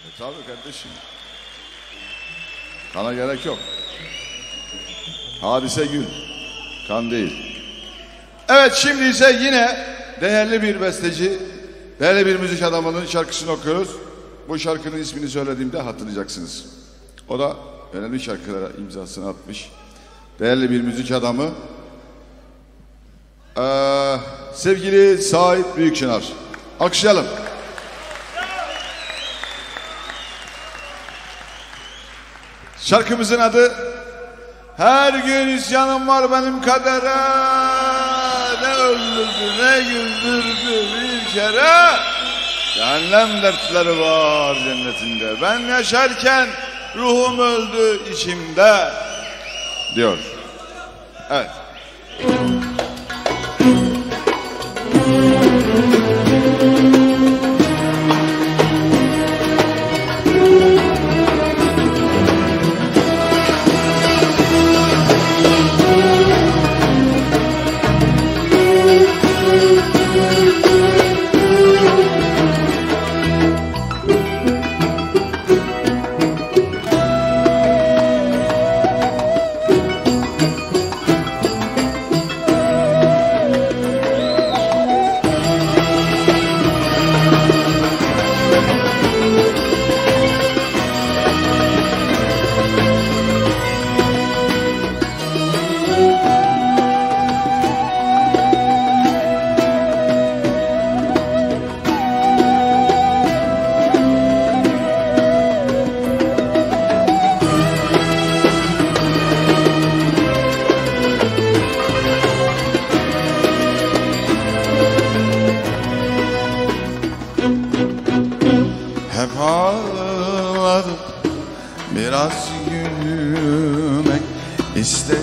Tabii kardeşim. Kana gerek yok. Hadise Gül. Kan değil. Evet, şimdi ise yine değerli bir besteci, değerli bir müzik adamının şarkısını okuyoruz. Bu şarkının ismini söylediğimde hatırlayacaksınız. O da önemli şarkılara imzasını atmış. Değerli bir müzik adamı. Sevgili Sait Büyükçınar. Alkışlayalım. Şarkımızın adı Her gün isyanım var benim kadere, ne öldürdü ne güldürdü bir kere, cehennem dertleri var cennetinde, ben yaşarken ruhum öldü içimde diyor. Evet. Hep ağladım, biraz gülmek istedim.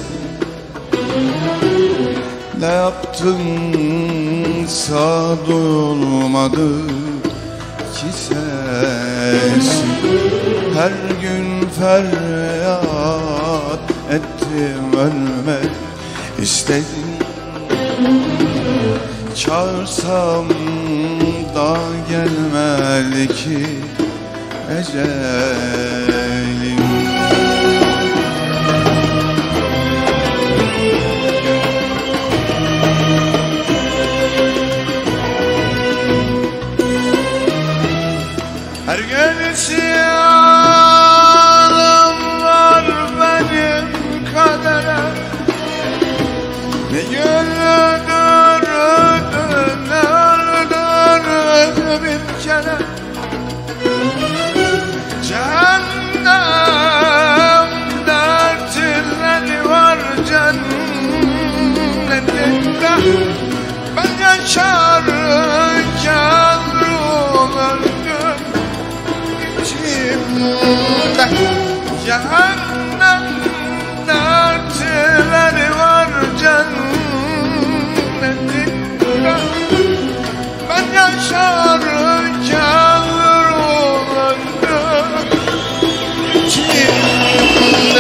Ne yaptımsa duyulmadı ki sesim. Her gün feryat ettim, ölmek istedim. Çağırsam da gelmedi ki ecelim. Her gün isyanım var benim kadere, ne güldürdü ne öldürdü bir kere, cehennem dertleri var cennetinde, ben yaşarken ruhum öldü içimde, cehennem dertleri var cennetinde, ben yaşarken ruhum öldü içimde.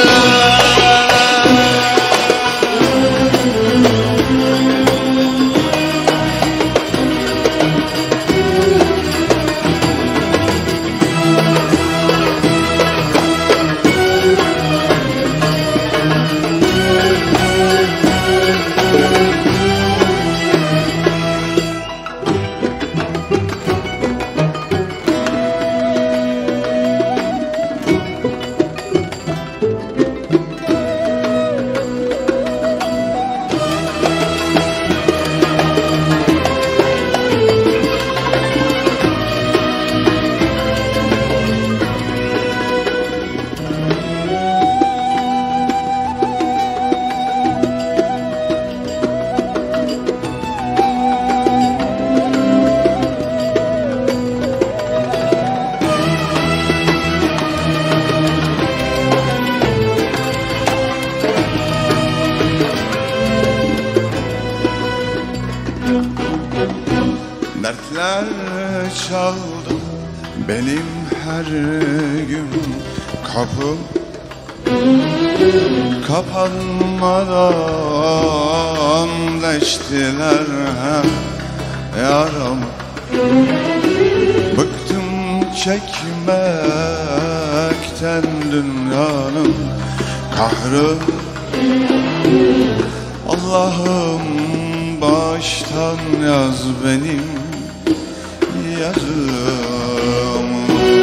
Dertler çaldı benim her gün kapım, kapanmadan deştiler hem yaramı. Bıktım çekmekten çekmekten dünyanın kahrı. Allah'ım baştan yaz benim yazımı.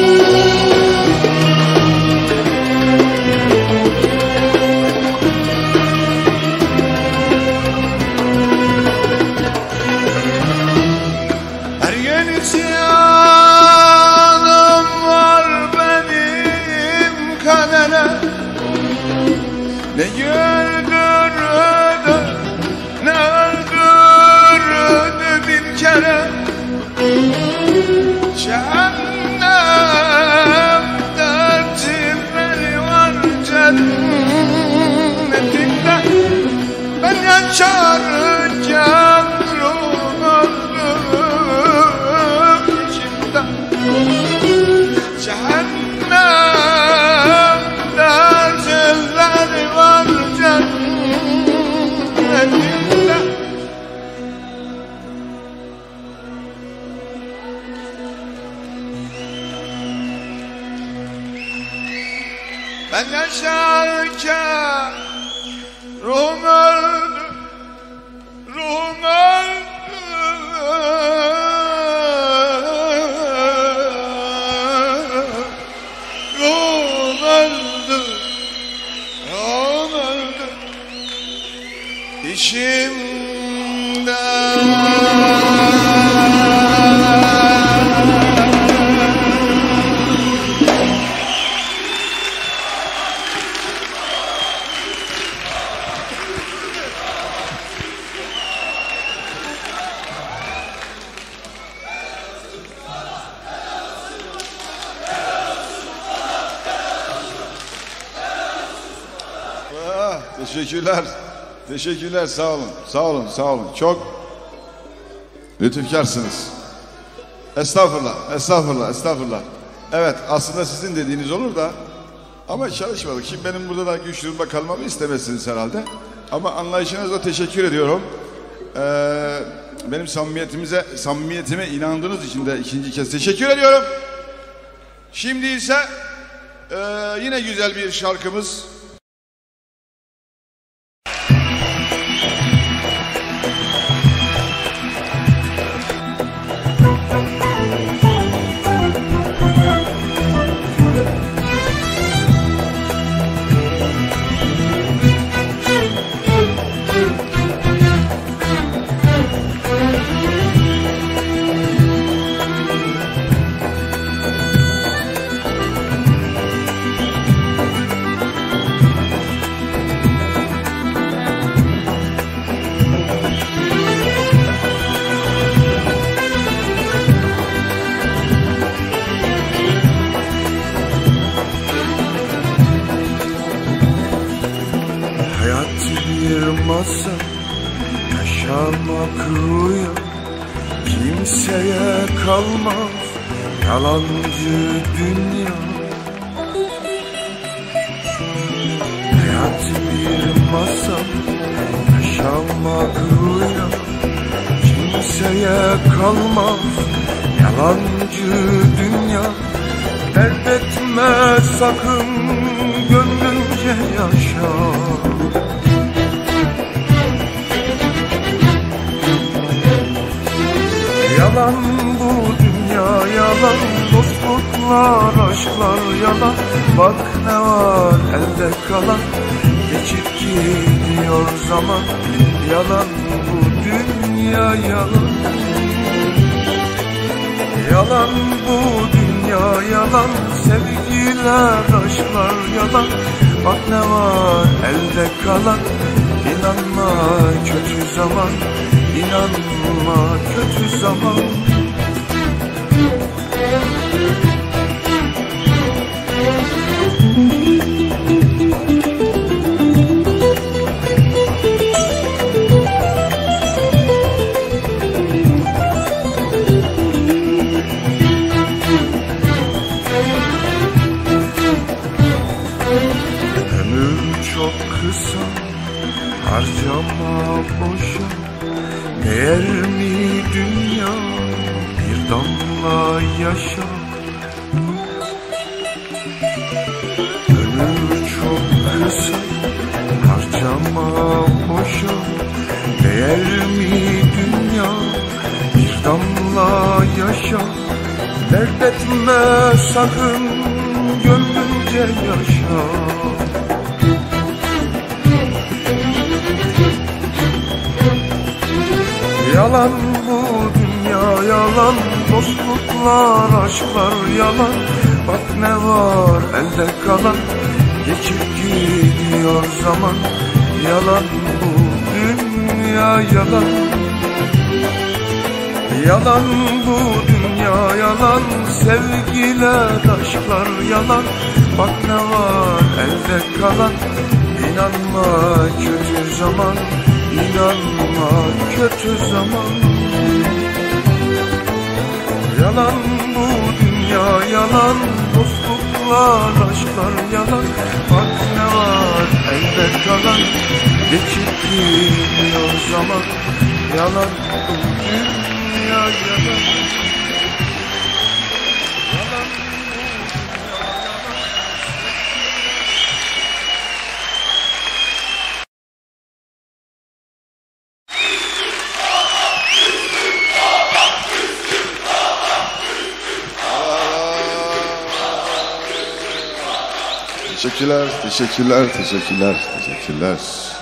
Her yeni isyanım var benim kadere. Ne güldürdü ne öldürdü bir kere. Cehennem dertleri var cennetinde. Ben yaşarken ruhum öldü içimde. Cehennem dertleri var cennetinde. Ben yaşarken ruhum öldü, ruhum öldü. Ruhum öldü, ruhum öldü içimde. Teşekkürler. Teşekkürler. Sağ olun. Sağ olun. Sağ olun. Çok lütufkarsınız. Estağfurullah. Estağfurullah. Estağfurullah. Evet, aslında sizin dediğiniz olur da ama çalışmadık. Şimdi benim burada da güç durumda kalmamı istemezsiniz herhalde. Ama anlayışınızla teşekkür ediyorum. Benim samimiyetime inandığınız için de ikinci kez teşekkür ediyorum. Şimdi ise yine güzel bir şarkımız. Yaşamak rüya, kimseye kalmaz yalancı dünya. Hayat bir masal, yaşamak rüya, kimseye kalmaz yalancı dünya. Dert etme sakın, gönlünce yaşa. Yalan bu dünya yalan, dostluklar, aşklar yalan. Bak ne var elde kalan, geçip gidiyor zaman. Yalan bu dünya yalan. Yalan bu dünya yalan, sevgiler, aşklar yalan. Bak ne var elde kalan, inanma kötü zaman. İnanma kötü zaman. Ömür çok kısa, harcama boşa. Değer mi dünya bir damla yaşa? yaşa, dert etme sakın, gönlünce yaşa. Yalan bu dünya yalan, dostluklar, aşklar yalan. Bak ne var elde kalan, geçip gidiyor zaman. Yalan bu dünya yalan. Yalan bu dünya yalan, sevgiler, aşklar yalan. Bak ne var elde kalan, inanma kötü zaman, inanma kötü zaman. Yalan bu dünya yalan, dostluklar, aşklar yalan. Bak ne var elde kalan, geçip gidiyor zaman. Yalan bu dünya yalan. Yalan bu dünya yalan. Teşekkürler, teşekkürler, teşekkürler, teşekkürler.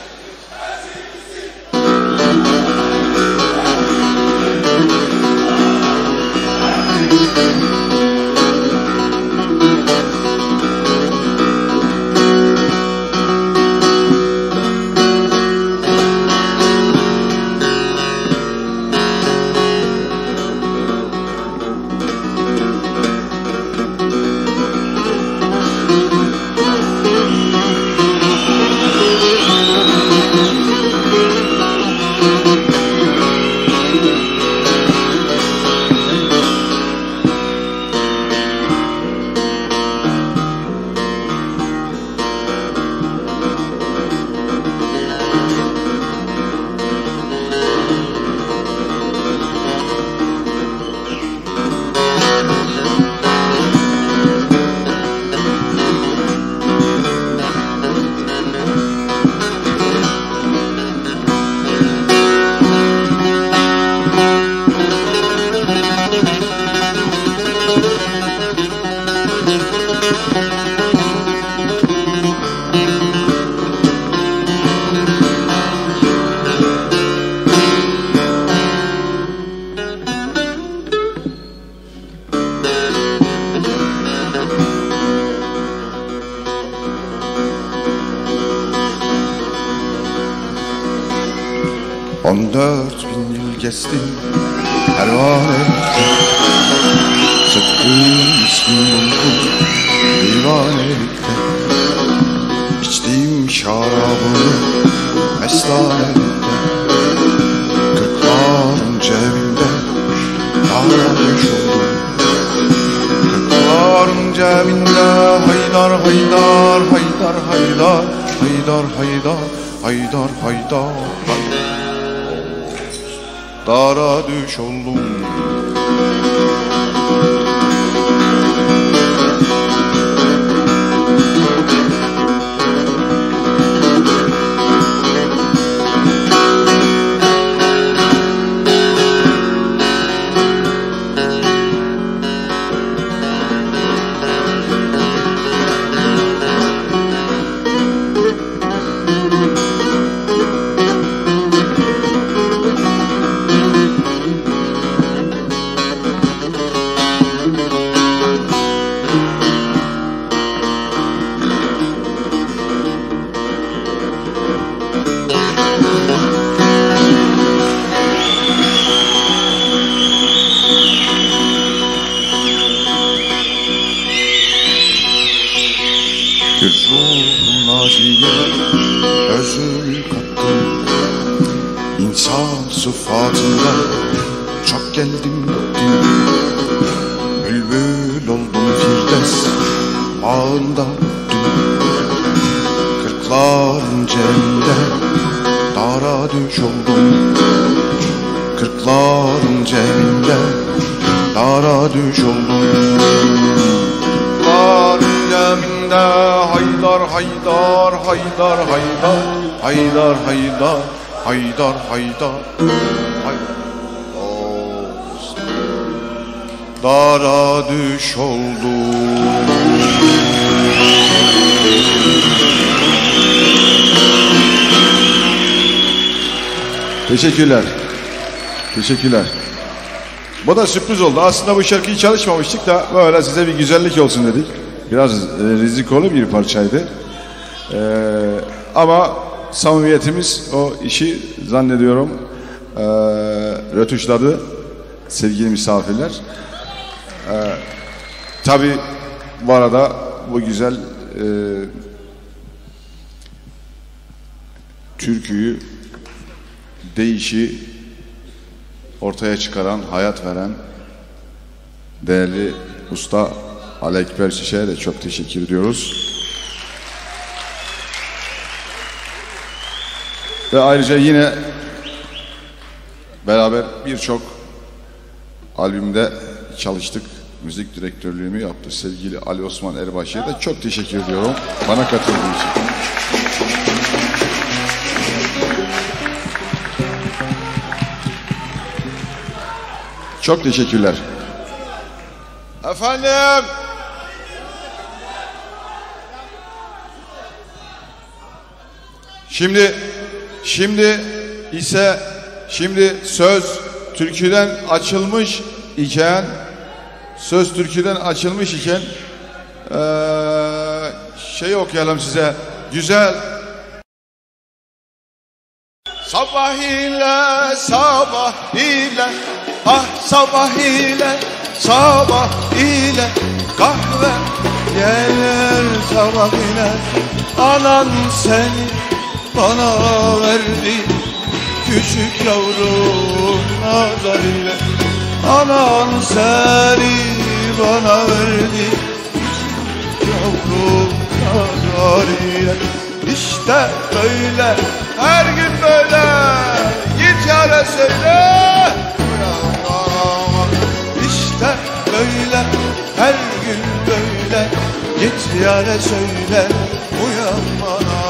Geçtim pervanelikte, tıpkı ismin oldu divanelikte. İçtiğim şarabını mestanelikte, kırkların cebimde sarhoş oldum. Kırkların cebimde haydar haydar haydar haydar haydar haydar haydar haydar haydar. Dara düş oldum. Özümü kattım insan sıfatında, çok geldim gittim. Bülbül oldum Firdevs bağında öttüm. Kırkların cebinde dara düş oldum. Kırkların cebinde dara düş oldum. Kırkların cebinde haydar haydar haydar haydar haydar haydar haydar haydar haydar. dara düş oldu. Teşekkürler. Teşekkürler. Bu da sürpriz oldu. Aslında bu şarkıyı çalışmamıştık da böyle size bir güzellik olsun dedik. Biraz rizikolu bir parçaydı. Ama samimiyetimiz o işi zannediyorum rötuşladı sevgili misafirler. Tabii bu arada bu güzel türküyü, değişi ortaya çıkaran, hayat veren değerli usta Ali Ekber Şişe'ye de çok teşekkür ediyoruz. Ve ayrıca yine beraber birçok albümde çalıştık. Müzik direktörlüğümü yaptı sevgili Ali Osman Erbaşı'ya da çok teşekkür ediyorum bana katıldığı için. Çok teşekkürler. Efendim. Şimdi söz türküden açılmış iken şey okuyalım size. Güzel. Sabah ile kahve gelir sabah ile anan seni bana verdi küçük yavrum nazar ile anan seni bana verdi küçük yavrum nazar ile işte böyle her gün böyle git yâre söyle işte böyle her gün böyle git yâre söyle uyan bana.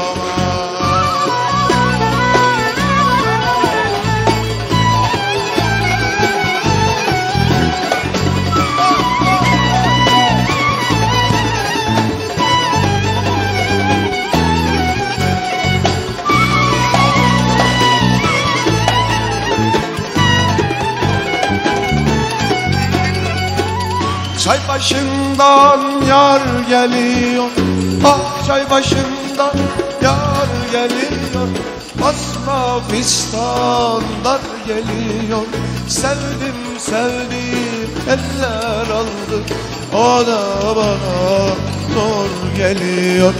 Çay başından yar geliyor, ah çay başından yar geliyor, basma fistanlar geliyor, sevdim eller aldı, o da bana zor geliyor.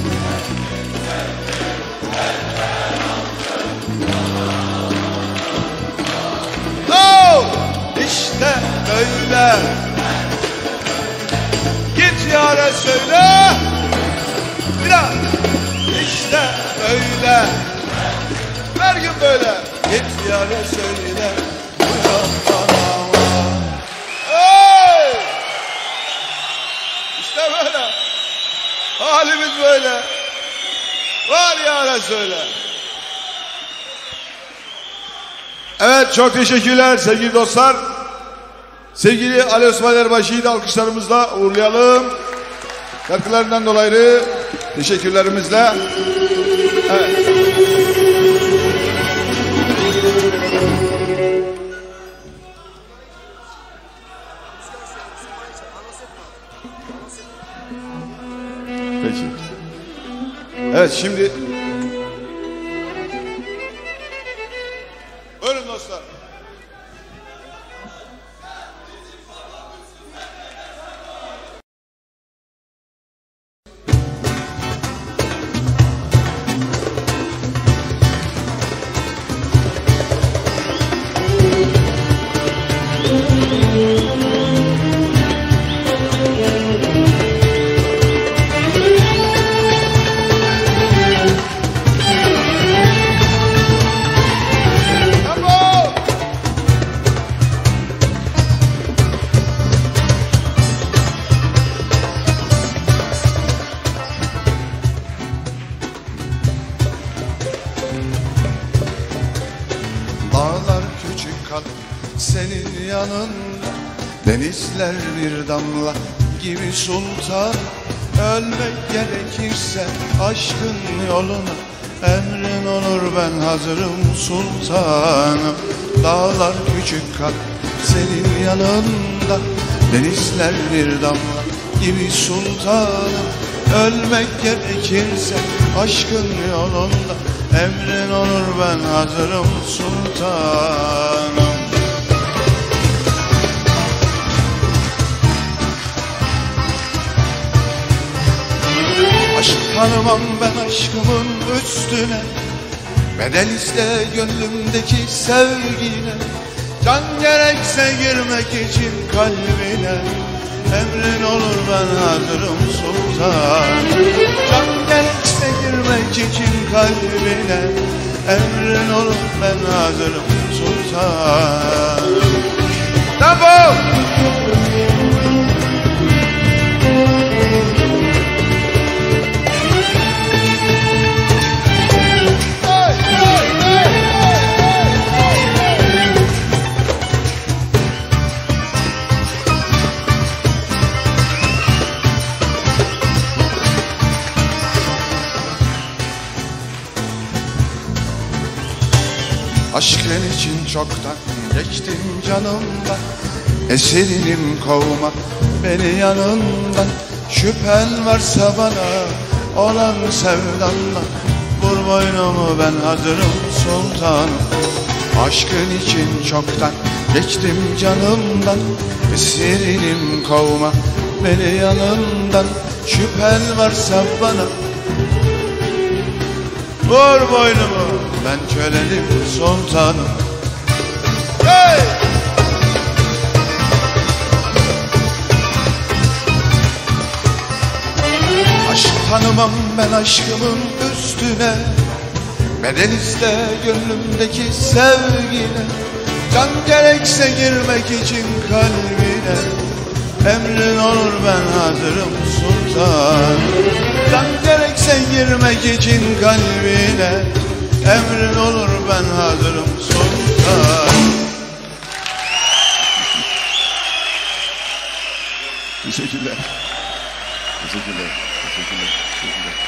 Oh, işte böyle. Git yâre söyle, biraz işte böyle, her gün böyle. Git yâre söyle, uyan bana. Hey! İşte böyle, halimiz böyle. Var yâre söyle. Evet, çok teşekkürler sevgili dostlar. Sevgili Ali Osman Erbaşı'yı da alkışlarımızla uğurlayalım. Şarkılarından dolayı teşekkürlerimizle. Evet. Peki. Evet şimdi buyurun dostlar. Dağlar küçük kalp senin yanında, Denizler bir damla gibi sultan, ölmek gerekirse aşkın yoluna, emrin olur ben hazırım sultanım. Dağlar küçük kalp senin yanında, denizler bir damla gibi sultanım, ölmek gerekirse aşkın yolunda, emrin olur ben hazırım sultanım. Aşk tanımam ben aşkımın üstüne, bedel iste gönlümdeki sevgine. Can gerekse girmek için kalbine, emrin olur ben hazırım sultan. Can gerekse girmek için kalbine, emrin olur ben hazırım sultan. Defol! Aşkın için çoktan geçtim canımdan, esirinim kovma beni yanından. Şüphen varsa bana olan sevdandan, vur boynumu ben hazırım sultanım. Aşkın için çoktan geçtim canımdan, esirinim kovma beni yanından. Şüphen varsa bana, vur boynumu ben kölenim sultanım. Hey! Aşk tanımam ben aşkımın üstüne, bedel iste gönlümdeki sevgine. Can gerekse girmek için kalbine, emrin olur ben hazırım sultan. Can gerekse girmek için kalbine, emrin olur ben hazırım sultan. Teşekkürler. Teşekkürler. Teşekkürler. Teşekkürler.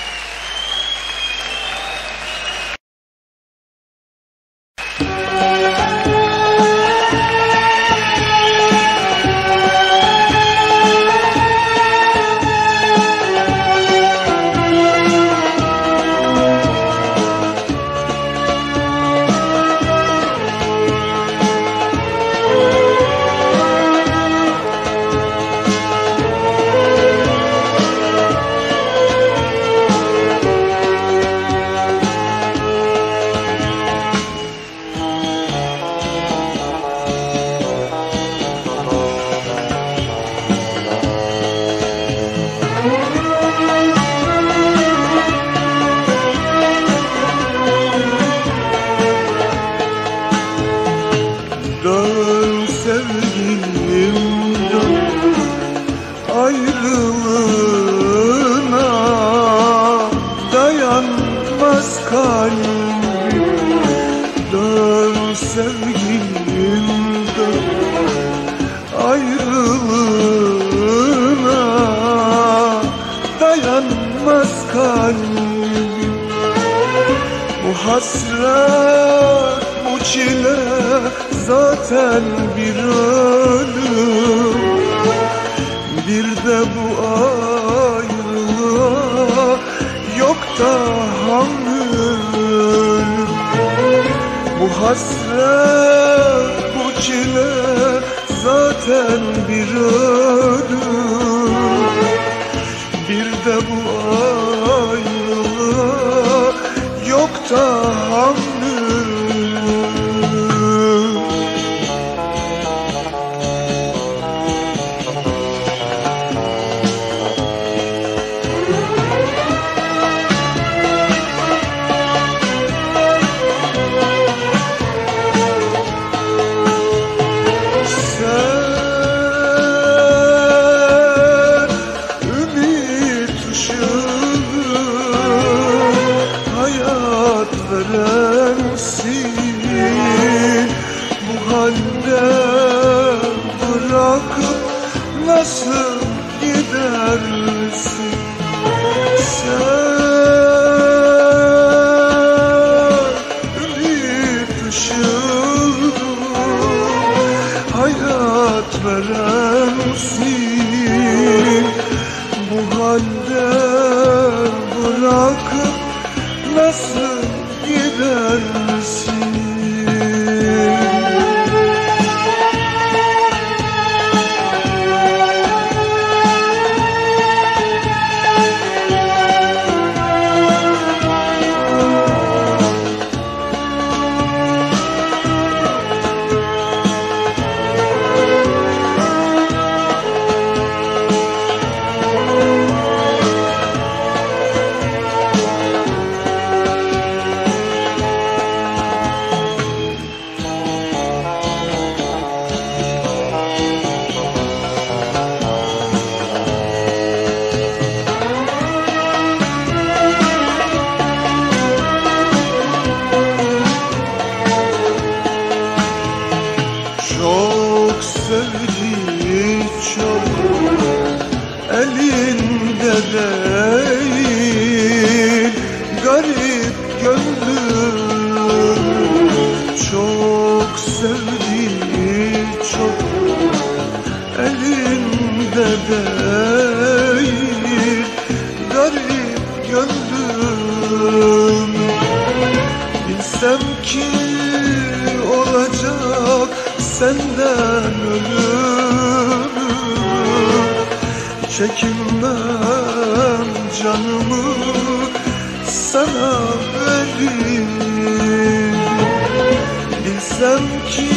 Dön sevgilim dön, ayrılığına dayanmaz kalbim. Dön sevgilim dön, ayrılığına dayanmaz kalbim. Bu hasret, bu çile zaten bir ölüm. Bir de bu ayrılığa yok tahammül. Bu hasret, bu çile zaten bir ölüm. Bir de bu ayrılığa yok tahammül. gidersin? Sen ümit ışığım, hayat verensin. Bu halde bırakıp nasıl gidersin? Çok sevdi, çok elinde değil, garip gönlüm. Çok sevdi, çok elinde değil, garip gönlüm. Bilsem ki olacak senden ölüm, çekinmem canımı sana vereyim. Bilsem ki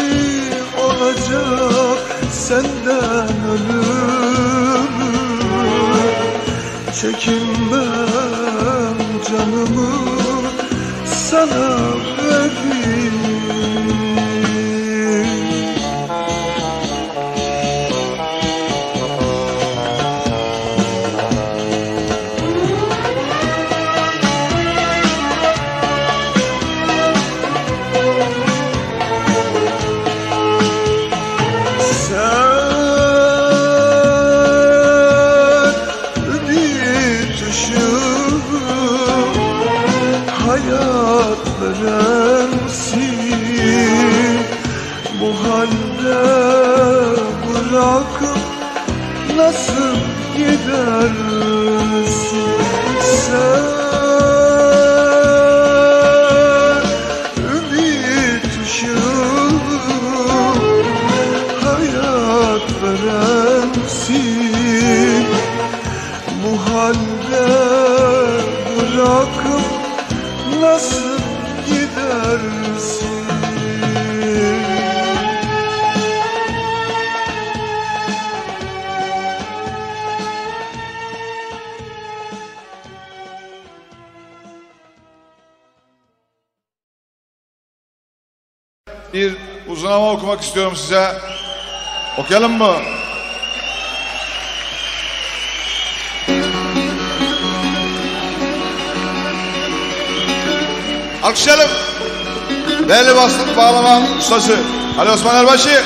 olacak senden ölüm, çekinmem canımı sana vereyim. Hayat verensin. Bu halde bırakıp nasıl gidersin? Sen ümit ışığım, hayat verensin. Bu halde bırakıp nasıl gidersin? Bir uzunlama okumak istiyorum size. Okuyalım mı? Alkışlayalım. Değerli bastık bağlama ustası Ali Osman Erbaşı.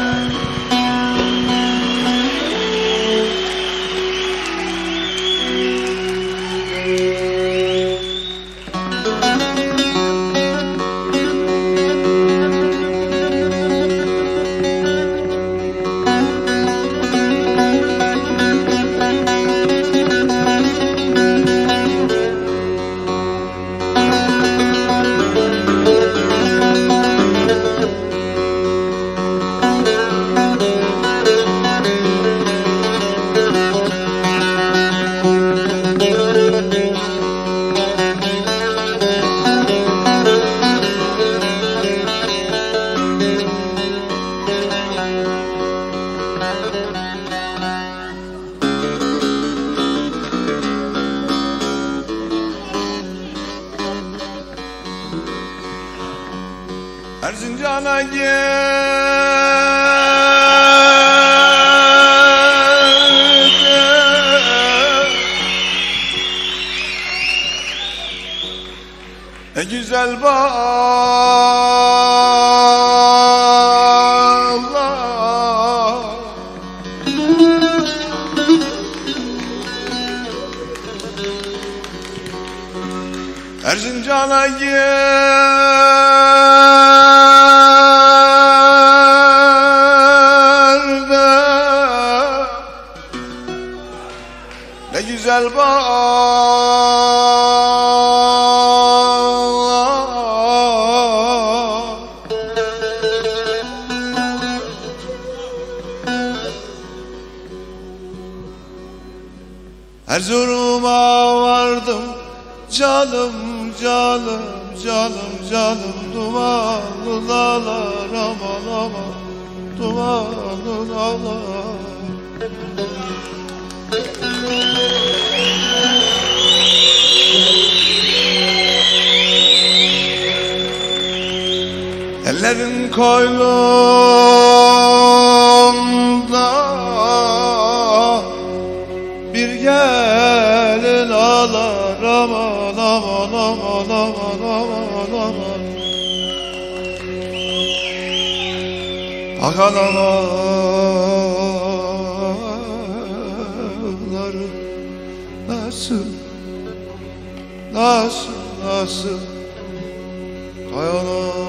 Erzincan'a güzel bağlar Erzincan'a girdi ne güzel bağlar. Erzurum'a vardım canım canım canım canım, dumanlı dağlar aman aman, dumanlı dağlar. Ellerin koynunda bir gelin ağlar aman aman aman aman aman aman. Akan ağlarım nasıl nasıl nasıl kayalar.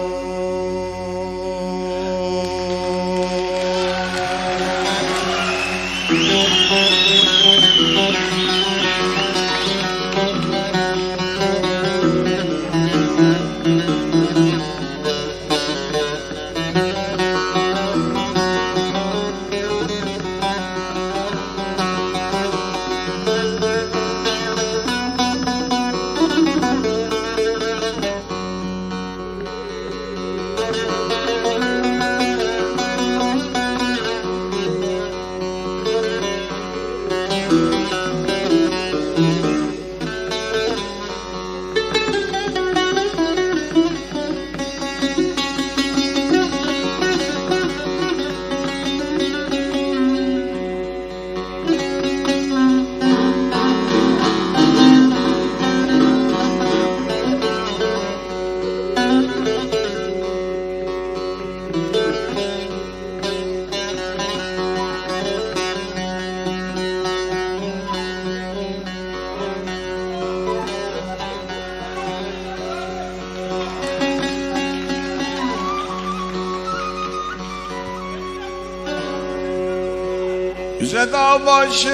Yüce dağ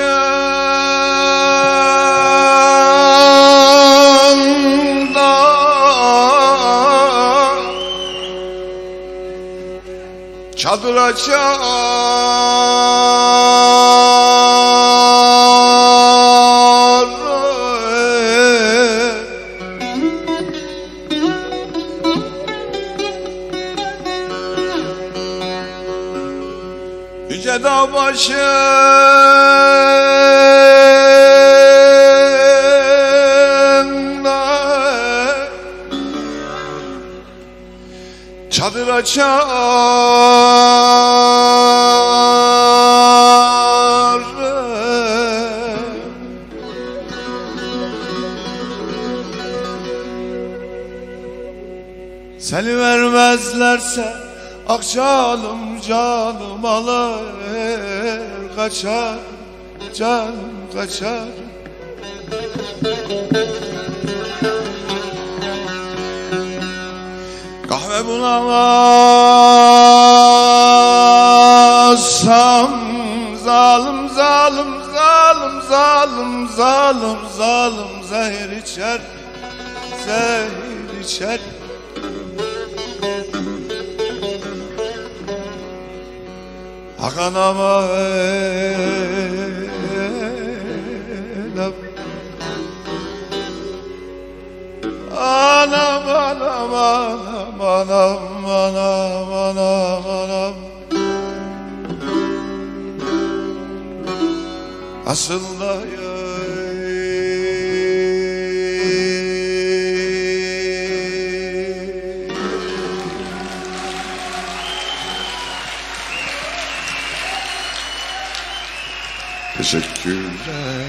başında çadır açar, yüce dağ başında çadır açar, seni vermezlerse ah canım canım alır kaçar, canım kaçar. Kahve bulamazsam zalim zalim zalim zalim zalim zalim zehir içer, zehir içer. Hakan ama anam anam anam anam anam anam anam. Aslında teşekkürler.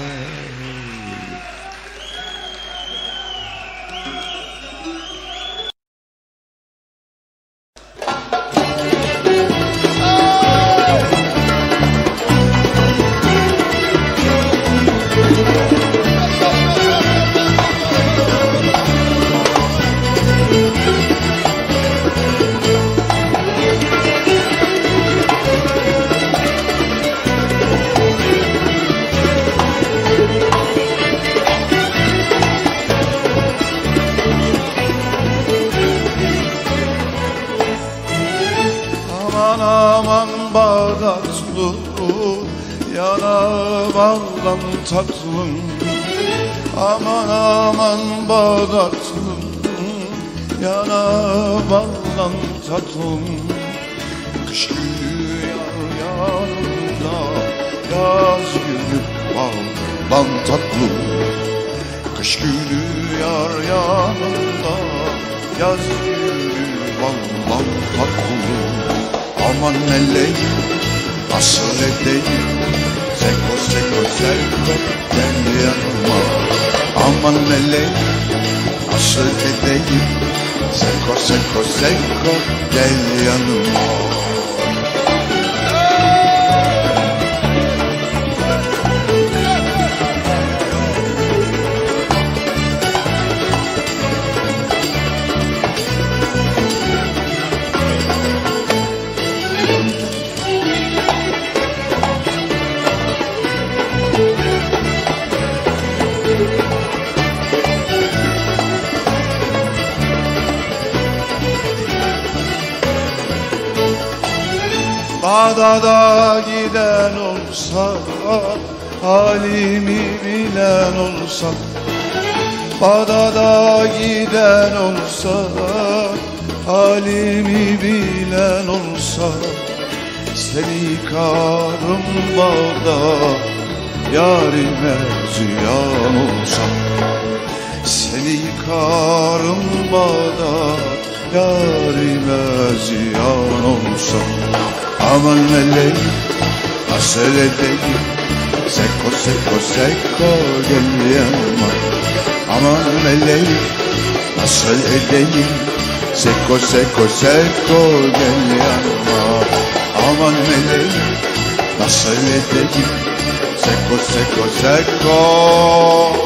baldan tatlım, aman aman Bağdat'ım, yana baldan tatlım. Kış günü yar yanında, yaz günü baldan tatlım. Kış günü yar yanında, yaz günü baldan tatlım. Aman meleğim, nasıl edeyim, seko seko seko gel yanıma. Aman meleğim, nasıl edeyim, seko seko seko gel yanıma. Bağdat'a giden olsa, halimi bilen olsa. Bağdat'a giden olsa, halimi bilen olsa. Seni karım Bağdat, yarime ziyan olsa. Seni karım Bağdat, yarime ziyan olsa. Aman meleğim, nasıl edeyim, seko seko seko gel yanıma. Aman meleğim, nasıl edeyim, seko seko seko gel yanıma. Aman meleğim, nasıl edeyim, seko seko seko.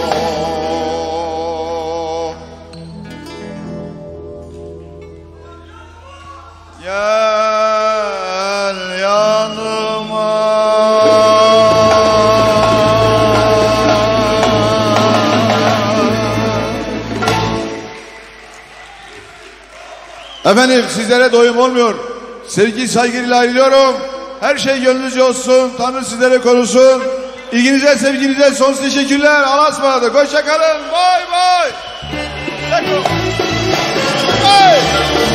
Efendim sizlere doyum olmuyor. Sevgi saygıyla ayrılıyorum. Her şey gönlünüzce olsun. Tanrı sizlere korusun. İlginize sevginize sonsuz teşekkürler. Allah'a ısmarladık. Hoşça kalın. Bay bay. Bay.